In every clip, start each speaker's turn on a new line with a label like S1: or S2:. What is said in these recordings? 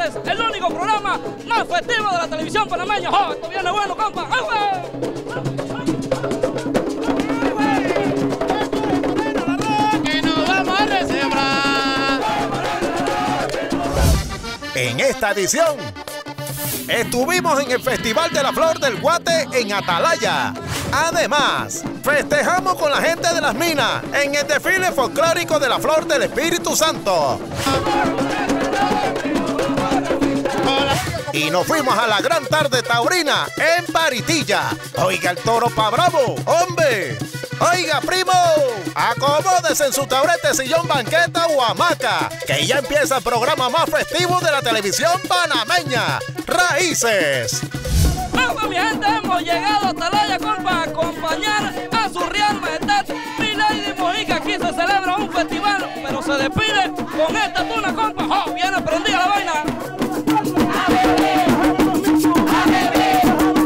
S1: es el único programa más festivo de la televisión panameña. ¡Oh, esto viene bueno, compa!
S2: ¡Que nos vamos a recebrar!
S3: En esta edición estuvimos en el Festival de la Flor del Guate en Atalaya. Además, festejamos con la gente de las minas en el desfile folclórico de la Flor del Espíritu Santo. Y nos fuimos a la gran tarde taurina en Paritilla. Oiga el toro pa' bravo, hombre. Oiga, primo, acomódese en su taurete, sillón, banqueta o hamaca, que ya empieza el programa más festivo de la televisión panameña, Raíces.
S1: Vamos, mi gente, hemos llegado a Atalaya, compa, a acompañar a su Real Majestad Milady Mojica. Aquí se celebra un festival, pero se despide con esta tuna, compa. ¡Oh, viene prendida la vaina! ¡A beber! ¡A beber!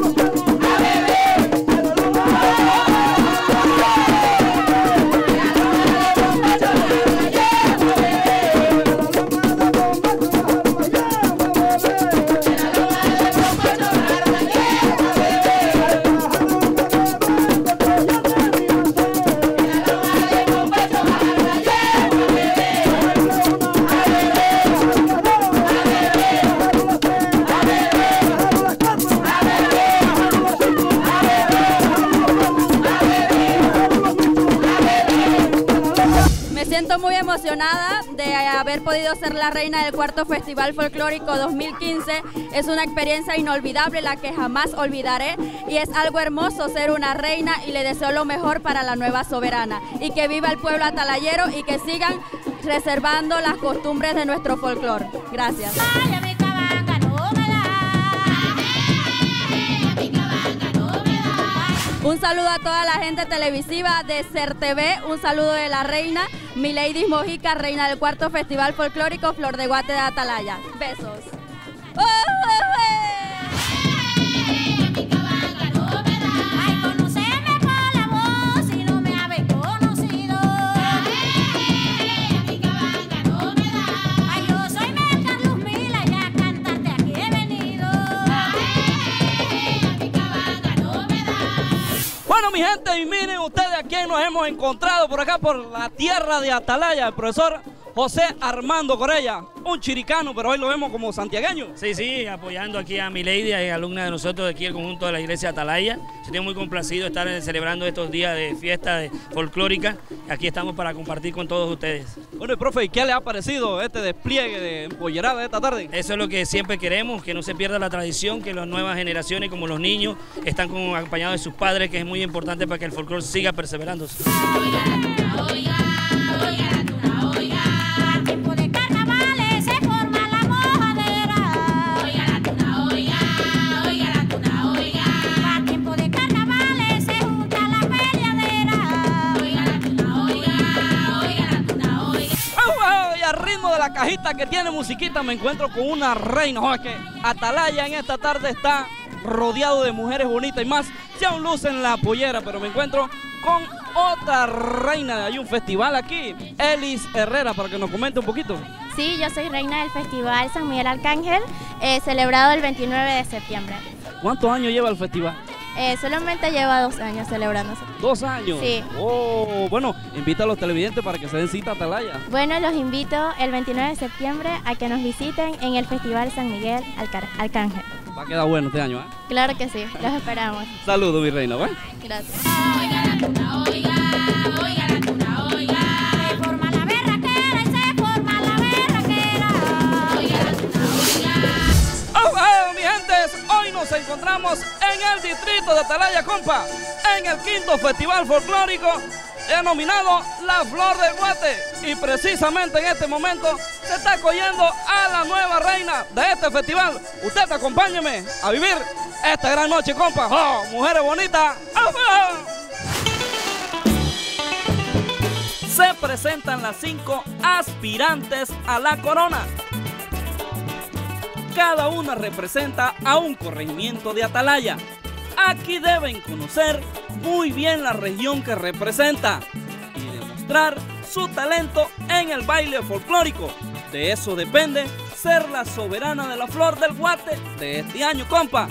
S4: Muy emocionada de haber podido ser la reina del cuarto Festival Folclórico 2015. Es una experiencia inolvidable, la que jamás olvidaré, y es algo hermoso ser una reina, y le deseo lo mejor para la nueva soberana, y que viva el pueblo atalayero y que sigan reservando las costumbres de nuestro folclore. Gracias. Un saludo a toda la gente televisiva de CERTV, un saludo de la reina Milady Mojica, reina del cuarto Festival Folclórico Flor de Guate de Atalaya. Besos.
S1: Bueno, mi gente, y miren ustedes a quién nos hemos encontrado por acá, por la tierra de Atalaya, el profesor José Armando Corella, un chiricano, pero hoy lo vemos como santiagueño.
S5: Sí, apoyando aquí a Milady, alumna de nosotros de aquí, el conjunto de la iglesia de Atalaya. Estoy muy complacido de estar celebrando estos días de fiesta folclórica. Aquí estamos para compartir con todos ustedes.
S1: Bueno, profe, ¿y qué le ha parecido este despliegue de empollerada de esta tarde?
S5: Eso es lo que siempre queremos, que no se pierda la tradición, que las nuevas generaciones, como los niños, están acompañados de sus padres, que es muy importante para que el folclore siga perseverando.
S1: Ritmo de la cajita que tiene musiquita, me encuentro con una reina. Oh, es que Atalaya en esta tarde está rodeado de mujeres bonitas y más si aún lucen la pollera, pero me encuentro con otra reina. Hay un festival aquí, Elis Herrera, para que nos comente un poquito.
S6: Sí, yo soy reina del Festival San Miguel Arcángel, celebrado el 29 de septiembre.
S1: ¿Cuántos años lleva el festival?
S6: Solamente lleva 2 años celebrándose.
S1: ¿2 años?
S6: Sí.
S1: Oh, bueno, invita a los televidentes para que se den cita a Atalaya.
S6: Bueno, los invito el 29 de septiembre a que nos visiten en el Festival San Miguel Arcángel.
S1: Va a quedar bueno este año, ¿eh?
S6: Claro que sí, los esperamos.
S1: Saludos, mi reina, ¿eh?
S6: Gracias.
S7: Oiga la tuna, oiga la tuna, oiga. Se forma la berraquera y se forma la berraquera. Oiga la tuna, oiga.
S1: Mi gente, hoy nos encontramos en el distrito de Atalaya, compa, en el 5º Festival Folclórico denominado La Flor del Guate, y precisamente en este momento se está acogiendo a la nueva reina de este festival. Usted acompáñeme a vivir esta gran noche, compa. ¡Oh, mujeres bonitas! Se presentan las 5 aspirantes a la corona. Cada una representa a un corregimiento de Atalaya. Aquí deben conocer muy bien la región que representa y demostrar su talento en el baile folclórico. De eso depende ser la soberana de la flor del Guate de este año, compa.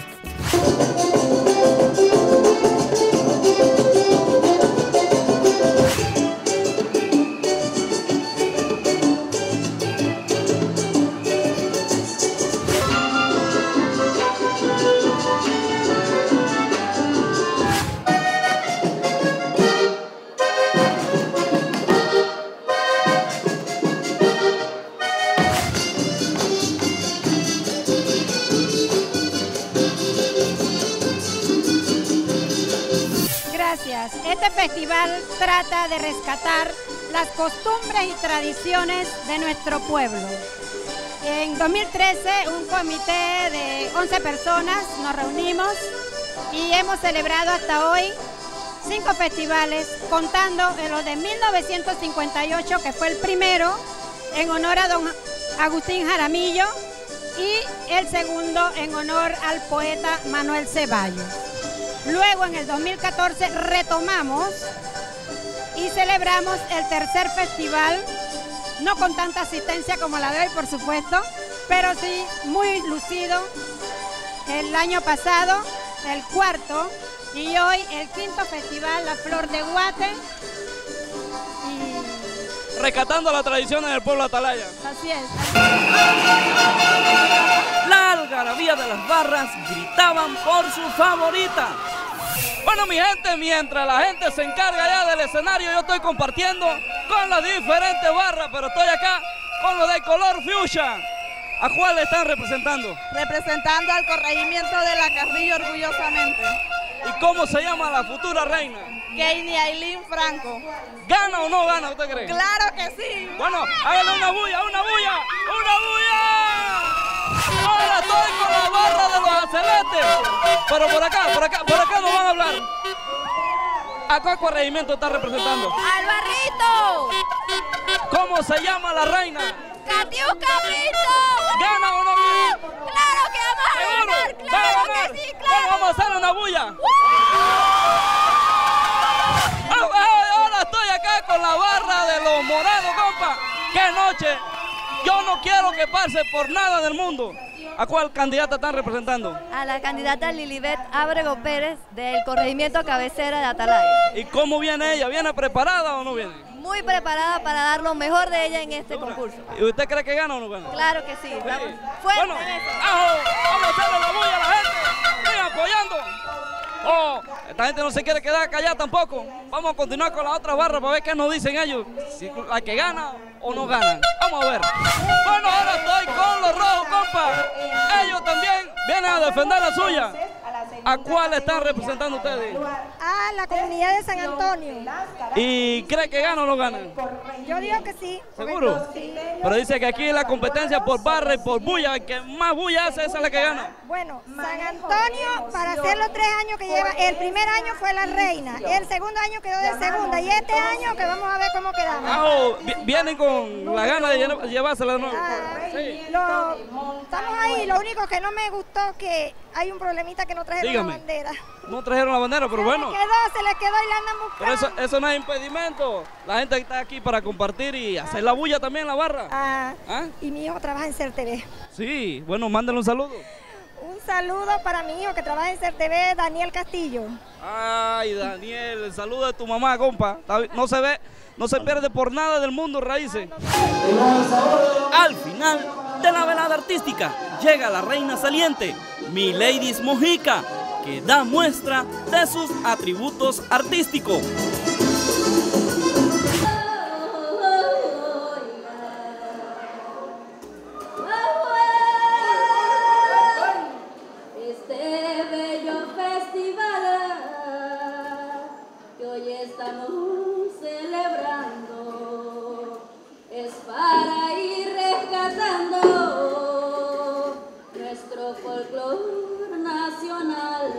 S8: Este festival trata de rescatar las costumbres y tradiciones de nuestro pueblo. En 2013, un comité de 11 personas nos reunimos y hemos celebrado hasta hoy 5 festivales, contando en los de 1958, que fue el primero, en honor a don Agustín Jaramillo, y el segundo en honor al poeta Manuel Ceballos. Luego, en el 2014, retomamos y celebramos el tercer festival, no con tanta asistencia como la de hoy, por supuesto, pero sí muy lucido. El año pasado, el cuarto, y hoy el quinto festival, La Flor de Guate.
S1: Rescatando las tradiciones del pueblo atalaya.
S8: Así es.
S1: La algarabía de las barras gritaban por su favorita. Bueno, mi gente, mientras la gente se encarga ya del escenario, yo estoy compartiendo con las diferentes barras, pero estoy acá con lo de color fuchsia. ¿A cuál le están representando?
S9: Representando al corregimiento de La Carrillo orgullosamente.
S1: ¿Y cómo se llama la futura reina?
S9: Keini Ailín Franco.
S1: ¿Gana o no gana, usted cree?
S9: ¡Claro que sí!
S1: Bueno, hágale una bulla, una bulla, una bulla. Ahora estoy con la barra de los aceletes. Pero por acá nos van a hablar. ¿A cuál corregimiento está representando?
S4: ¡Al Barrito!
S1: ¿Cómo se llama la reina?
S4: ¡Catiuca Brito!
S1: ¿Gana o no gana?
S4: ¡Claro que vamos a ganar! ¡Claro que sí, claro!
S1: Vamos a hacer una bulla. Ahora estoy acá con la barra de los morados, compa. ¡Qué noche! Yo no quiero que pase por nada del mundo. ¿A cuál candidata están representando?
S10: A la candidata Lilibet Ábrego Pérez del corregimiento cabecera de Atalaya.
S1: ¿Y cómo viene ella? ¿Viene preparada o no viene?
S10: Muy preparada para dar lo mejor de ella en este concurso.
S1: ¿Y usted cree que gana o no gana?
S10: Claro que sí. Estamos
S1: fuertes en eso. Vamos a hacerle la bulla a la gente. Sigan apoyando. Oh, esta gente no se quiere quedar callada tampoco. Vamos a continuar con la otra barra para ver qué nos dicen ellos. Si la que gana o no ganan. Vamos a ver. Bueno, ahora estoy con los rojos, compa. Ellos también vienen a defender la suya. ¿A cuál están representando ustedes?
S8: A la comunidad de San Antonio.
S1: ¿Y cree que gana o no ganan?
S8: Yo digo que sí.
S1: ¿Seguro?
S8: Sí.
S1: Pero dice que aquí la competencia por barra y por bulla, el que más bulla hace, esa es la que gana.
S8: Bueno, San Antonio, para hacer los 3 años que lleva, el primer año fue la reina, el segundo año quedó de segunda, y este año que vamos a ver cómo quedamos.
S1: Vienen con la gana de llevársela de nuevo.
S8: Sí. Estamos ahí, lo único que no me gustó que hay un problemita que no trajeron la bandera.
S1: No trajeron la bandera, pero bueno.
S8: Se les quedó y la andan buscando.
S1: Pero eso no es impedimento. La gente está aquí para compartir y hacer la bulla también en la barra.
S8: Y mi hijo trabaja en CERTV.
S1: Sí, bueno, mándale un saludo.
S8: Un saludo para mi hijo que trabaja en CERTV, Daniel Castillo.
S1: Ay, Daniel, el saludo de tu mamá, compa. No se ve, no se pierde por nada del mundo raíces. Al final de la velada artística llega la reina saliente, Mileidis Mojica, que da muestra de sus atributos artísticos.
S7: Este bello festival que hoy estamos celebrando es para ir rescatando nuestro folclore nacional.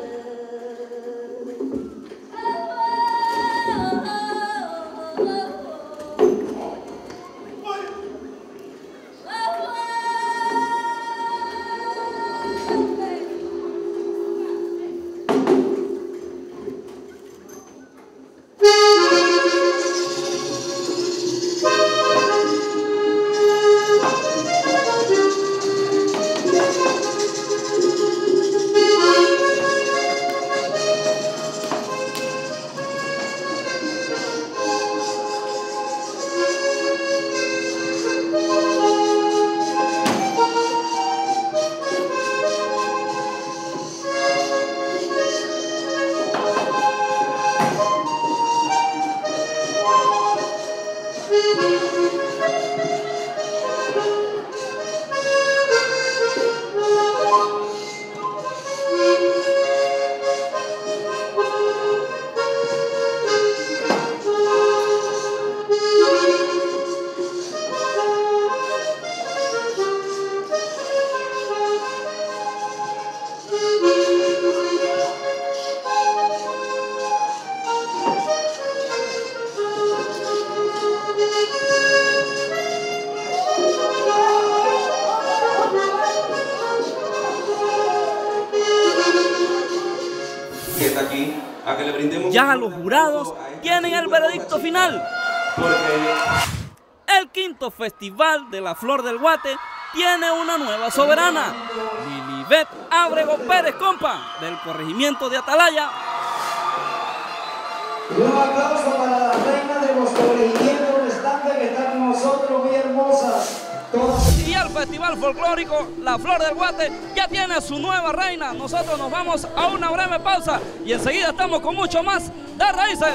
S11: a que le brindemos...
S1: Ya los jurados tienen el veredicto final. El quinto Festival de la Flor del Guate tiene una nueva soberana, Lilibet Ábrego Pérez, compa, del corregimiento de Atalaya.
S12: Y un aplauso para la reina de los corregimientos restantes que están con nosotros, muy hermosas.
S1: Y el Festival Folclórico La Flor del Guate ya tiene su nueva reina. Nosotros nos vamos a una breve pausa y enseguida estamos con mucho más de Raíces.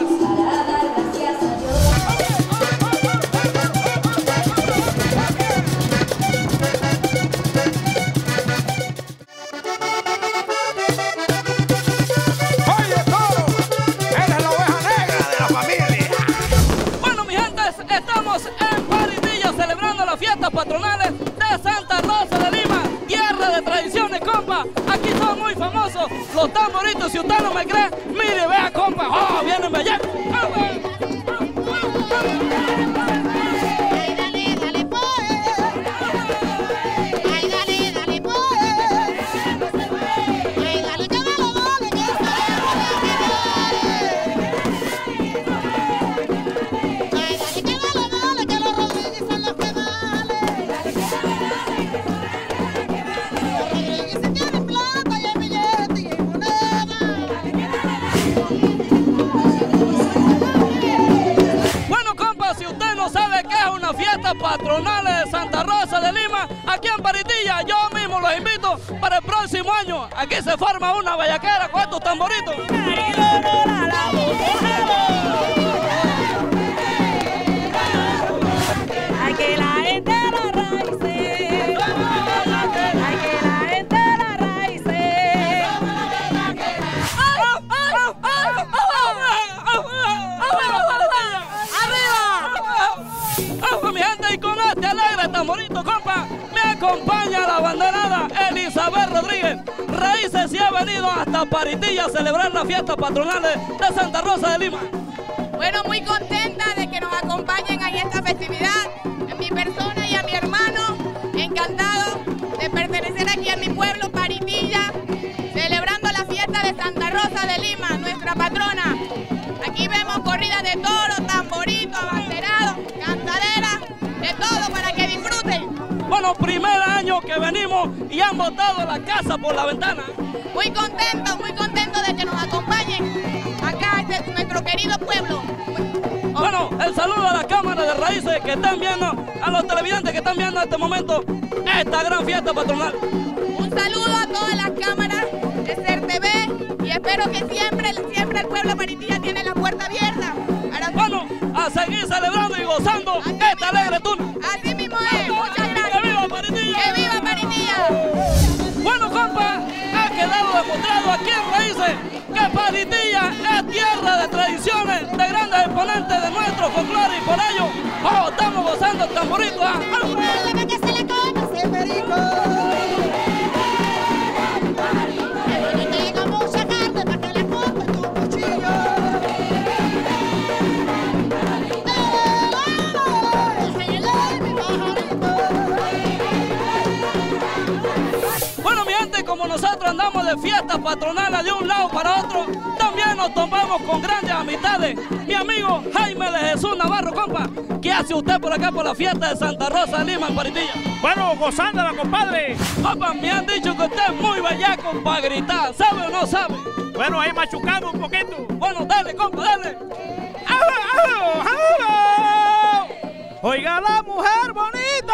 S1: Fiestas patronales de Santa Rosa de Lima, tierra de tradiciones, compa. Aquí son muy famosos los tamboritos. Si usted no me cree, mire, vea, compa. ¡Oh, vienen de allá! Patronales de Santa Rosa de Lima, aquí en Paritilla. Yo mismo los invito para el próximo año. Aquí se forma una bellaquera con estos tamboritos.
S7: Hay que la gente la raíces, hay que la gente la raíces.
S1: Mi gente, y con este alegre tamborito, compa, me acompaña la abanderada Elizabeth Rodríguez. Raíces y ha venido hasta Paritilla a celebrar las fiestas patronales de Santa Rosa de Lima.
S13: Bueno, muy contenta de que nos acompañen en esta festividad, en mi persona y a mi hermano, encantado de pertenecer aquí a mi pueblo, Paritilla, celebrando la fiesta de Santa Rosa de Lima, nuestra patrona. Aquí vemos corridas de toros, tamboritos, abanderados, cantaderas, de todo para que disfruten.
S1: Bueno, primer año que venimos y han botado la casa por la ventana.
S13: Muy contento de que nos acompañen acá en nuestro querido pueblo.
S1: Bueno, el saludo a la Cámara de Raíces que están viendo, a los televidentes que están viendo en este momento esta gran fiesta patronal.
S13: Un saludo a todas las cámaras de CERTV y espero que siempre el pueblo Paritilla tiene la puerta abierta.
S1: Bueno, a seguir celebrando y gozando esta alegre tuna.
S13: Así mismo es, muchas gracias.
S1: ¡Que viva Paritilla!
S13: ¡Que viva Paritilla!
S1: Bueno, compa, ha quedado demostrado aquí en Raíces que Paritilla es tierra de tradiciones, de grandes exponentes de nuestro folclore y por ello, oh, estamos gozando el tamborito.
S7: Que se le conoce, perico.
S1: Como nosotros andamos de fiestas patronales de un lado para otro, también nos topamos con grandes amistades. Mi amigo Jaime de Jesús Navarro, compa, ¿qué hace usted por acá por la fiesta de Santa Rosa de Lima en Paritilla?
S14: Bueno, gozándola, compadre.
S1: Compa, me han dicho que usted es muy bellaco para gritar, ¿sabe o no sabe?
S14: Bueno, ahí machucamos un poquito.
S1: Bueno, dale, compa, dale.
S14: Oiga la mujer bonita,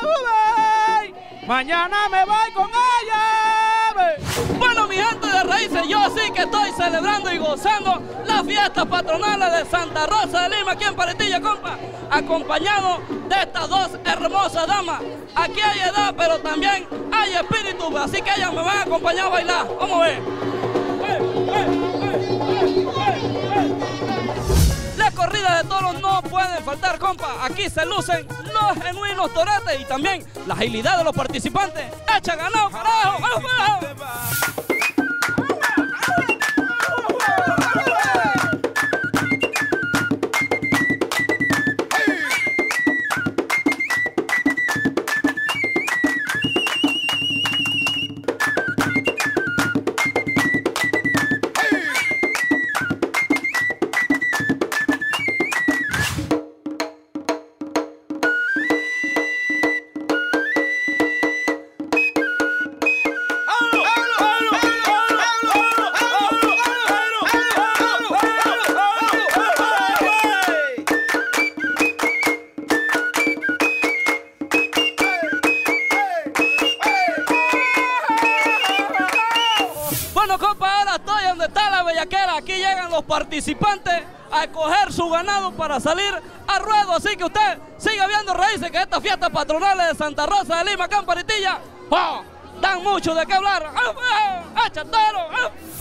S14: mañana me voy con ella.
S1: Bueno, mi gente de Raíces, yo sí que estoy celebrando y gozando las fiestas patronales de Santa Rosa de Lima aquí en Paritilla, compa, acompañado de estas dos hermosas damas. Aquí hay edad, pero también hay espíritu, así que ellas me van a acompañar a bailar. Vamos a ver. Las corridas de toros no pueden faltar, compa. Aquí se lucen los genuinos toretes y también la agilidad de los participantes. ¡Echa ganado, carajo! ¡Vamos, carajo! Bueno, compa, ahora estoy donde está la bellaquera. Aquí llegan los participantes a escoger su ganado para salir a ruedo. Así que usted siga viendo Raíces, que estas fiestas patronales de Santa Rosa de Lima, acá en Paritilla, ¡oh!, dan mucho de qué hablar. ¡Ah, chatero!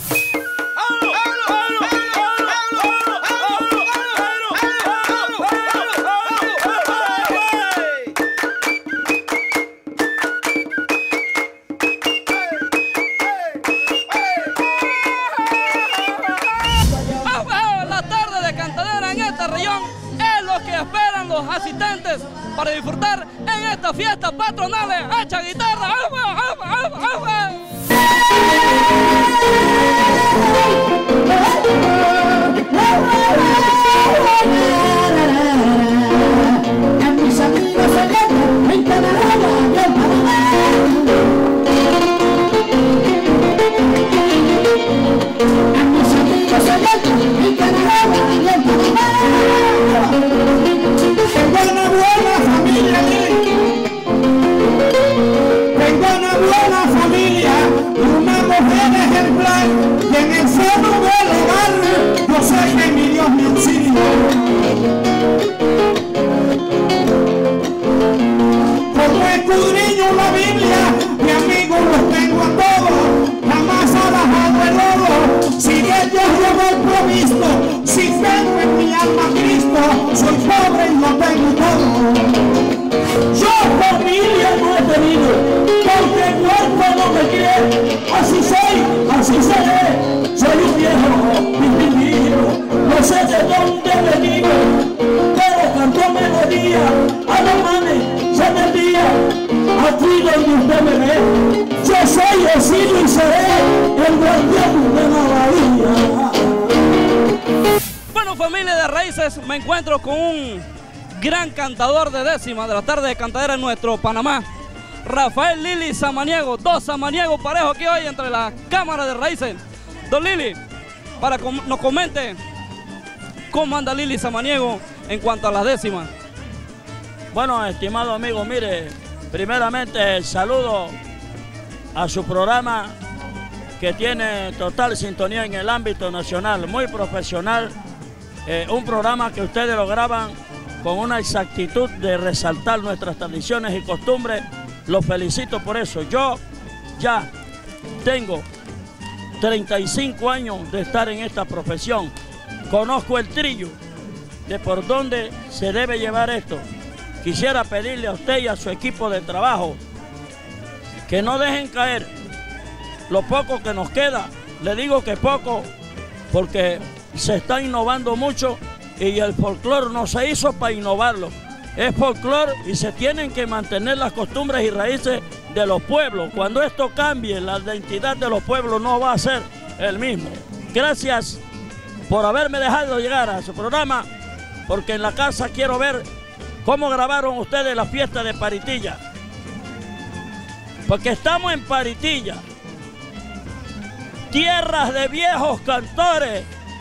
S1: Esperan los asistentes para disfrutar en estas fiestas patronales. ¡Echa guitarra!
S11: A mis amigos en Canadá y en Panamá. A mis amigos en Canadá y en Panamá. Tengo una buena familia, tengo una buena familia y una mujer ejemplar, y en el seno del hogar yo sé que mi Dios me auxilia. Como escudriño la Biblia, mi amigo los tengo a todos, jamás ha bajado el lodo, si de Dios llevo el provisto, si tengo en mi alma Cristo, soy pobre y no tengo todo. Yo familia no he tenido, porque el cuerpo no me quiere, así soy, así seré, soy un viejo vivido, no sé de dónde he venido, pero canto melodía, a los manes se me día, aquí donde usted me ve, yo soy, he sido y seré el guardián de la bahía.
S1: Bueno, familia de Raíces, me encuentro con un gran cantador de décima de la tarde de cantadera en nuestro Panamá, Rafael Lili Samaniego. Dos samaniegos parejos aquí hoy entre la cámara de Raíces. Don Lili, para que nos comente cómo anda Lili Samaniego en cuanto a las décimas.
S15: Bueno, estimado amigo, mire, primeramente saludo a su programa, que tiene total sintonía en el ámbito nacional, muy profesional, un programa que ustedes lo graban con una exactitud de resaltar nuestras tradiciones y costumbres. Los felicito por eso. Yo ya tengo 35 años de estar en esta profesión, conozco el trillo de por dónde se debe llevar esto. Quisiera pedirle a usted y a su equipo de trabajo que no dejen caer lo poco que nos queda. Le digo que poco porque se está innovando mucho y el folclore no se hizo para innovarlo. Es folclore y se tienen que mantener las costumbres y raíces de los pueblos. Cuando esto cambie, la identidad de los pueblos no va a ser el mismo. Gracias por haberme dejado llegar a su programa, porque en la casa quiero ver cómo grabaron ustedes la fiesta de Paritilla. Porque estamos en Paritilla, tierras de viejos cantores,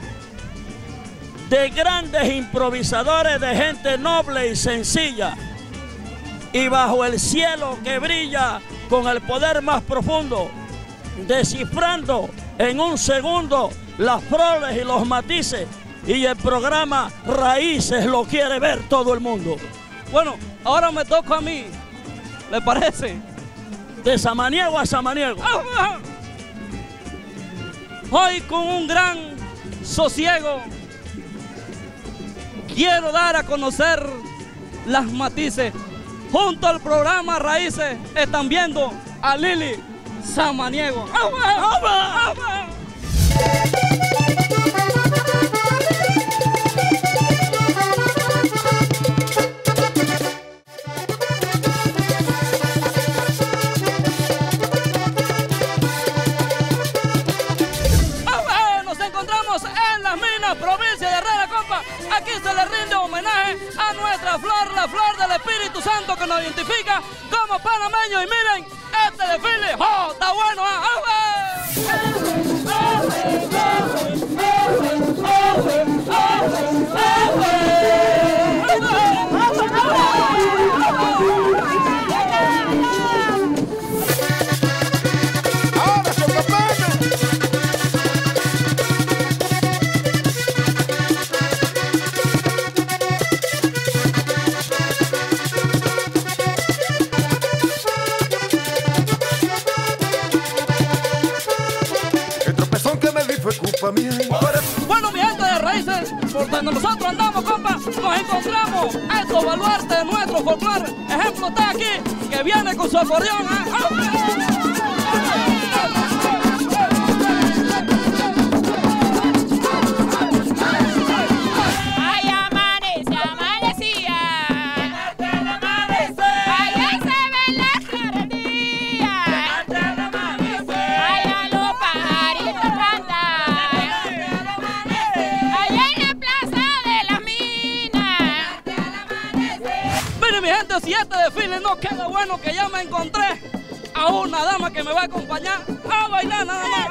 S15: de grandes improvisadores, de gente noble y sencilla, y bajo el cielo que brilla con el poder más profundo, descifrando en un segundo las flores y los matices, y el programa Raíces lo quiere ver todo el mundo.
S1: Bueno, ahora me toca a mí, ¿le parece?
S15: De samaniego a samaniego.
S1: Hoy con un gran sosiego quiero dar a conocer las matices. Junto al programa Raíces están viendo a Lili Samaniego. Nos encontramos en las minas, provincia de Herrera, compa. Aquí se le rinde homenaje a nuestra flor, la flor del Espíritu Santo, que nos identifica como panameños. Y miren este desfile. ¡Oh, está bueno!
S3: pa' mí.
S1: Bueno, mi gente de raíces, por donde nosotros andamos, compa, nos encontramos a estos baluartes de nuestro folclore. Ejemplo está aquí, que viene con su acordeón.
S13: Ay, amanece, amanecía. Allá se ven las claretías. Allá los pajaritos cantan. Allá en la plaza de las minas.
S1: Miren, mi gente, si este desfile no queda bueno, que ya me encontré a una dama que me va a acompañar a bailar nada más.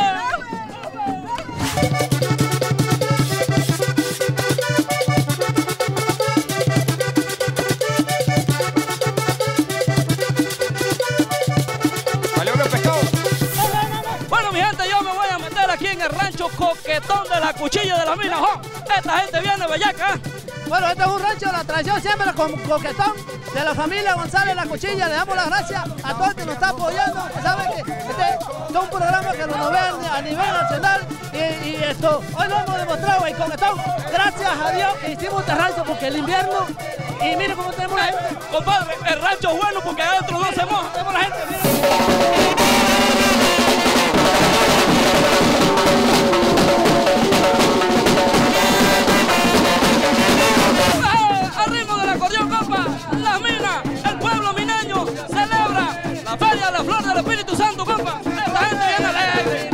S1: Bueno, mi gente, yo me voy a meter aquí en el rancho Coquetón de la Cuchilla de la Mina. ¡Oh! Esta gente viene bellaca.
S16: Bueno, este es un rancho de la tradición siempre con Coquetón de la familia González La Cuchilla. Le damos las gracias a todo el que nos está apoyando. Saben que este es un programa que nos ve a nivel nacional y esto hoy lo hemos demostrado en Coquetón. Gracias a Dios que hicimos este rancho porque el invierno y miren cómo tenemos la gente.
S1: Compadre, el rancho es bueno porque adentro no se moja. Tenemos la gente, miren. Al ritmo del acordeón, compa, Las Minas, el pueblo mineño celebra la Feria de la Flor del Espíritu Santo, compa. Esta gente viene alegre.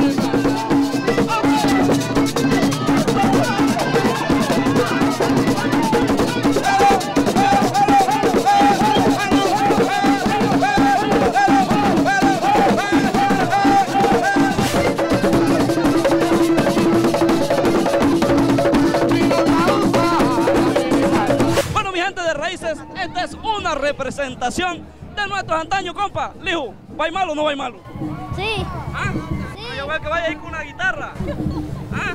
S1: Esta es una representación de nuestros antaños, compa. Lijo, ¿va malo o no va malo?
S6: Sí.
S1: ¿Ah? Sí. Yo veo que vaya ahí con una guitarra. ¿Ah?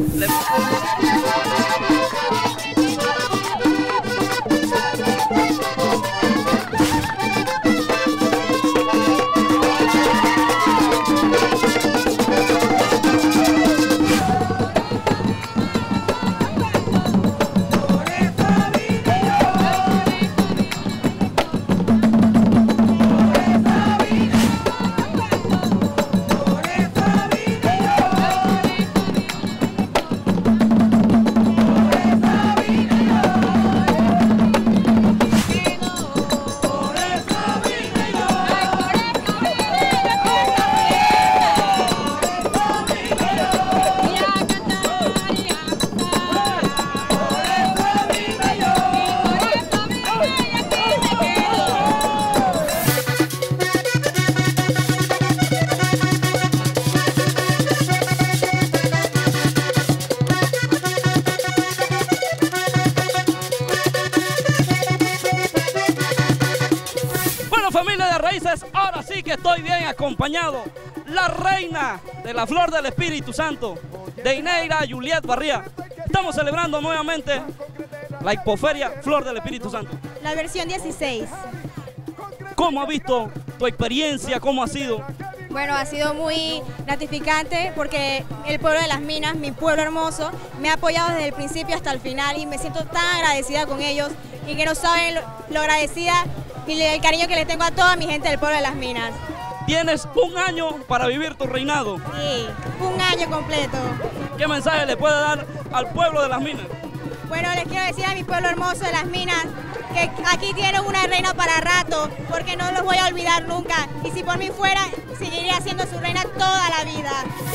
S1: Familia de raíces, ahora sí que estoy bien acompañado. La reina de la Flor del Espíritu Santo, Deineira Juliet Barría. Estamos celebrando nuevamente la Hipoferia Flor del Espíritu Santo.
S17: La versión 16.
S1: ¿Cómo ha visto tu experiencia? ¿Cómo ha sido?
S17: Bueno, ha sido muy gratificante porque el pueblo de Las Minas, mi pueblo hermoso, me ha apoyado desde el principio hasta el final y me siento tan agradecida con ellos y que no saben lo agradecida y el cariño que les tengo a toda mi gente del pueblo de Las Minas.
S1: Tienes un año para vivir tu reinado.
S17: Sí, un año completo.
S1: ¿Qué mensaje le puede dar al pueblo de Las Minas?
S17: Bueno, les quiero decir a mi pueblo hermoso de Las Minas que aquí tienen una reina para rato, porque no los voy a olvidar nunca. Y si por mí fuera, seguiría siendo su reina toda la vida.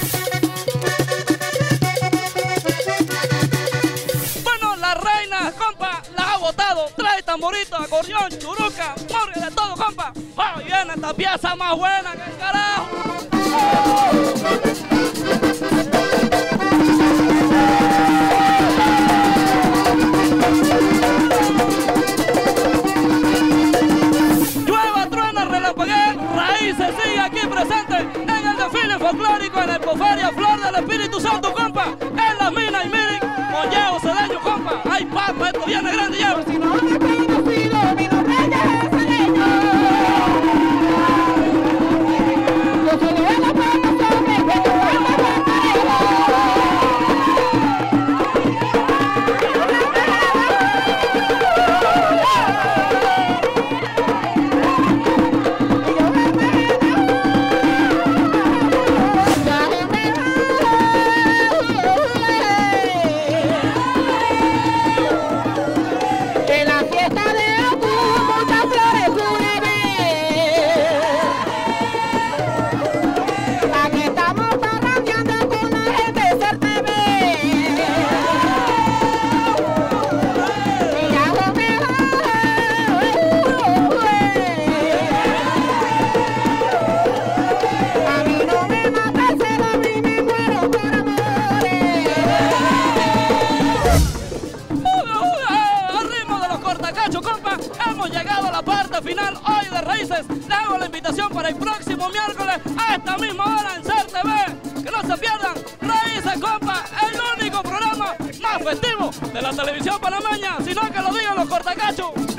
S1: Bueno, la reina, compa, la ha votado. Trae tamborito, acordeón, churuca, morgue, de todo, compa. ¡Oh, viene esta pieza más buena que el carajo! Raíces sigue aquí presente en el desfile folclórico en el Hipoferia Flor del Espíritu Santo, compa, en Las Minas. Y miren, con Llevo Cedeño, compa, ay papá, esto viene grande, Llevo. Si no me pido, mi nombre es Llevo Cedeño. Yo soy de la plataforma, que yo soy de el próximo miércoles a esta misma hora en SER TV. Que no se pierdan Raíces Compa, el único programa más festivo de la televisión panameña, sino que lo digan los cortacachos.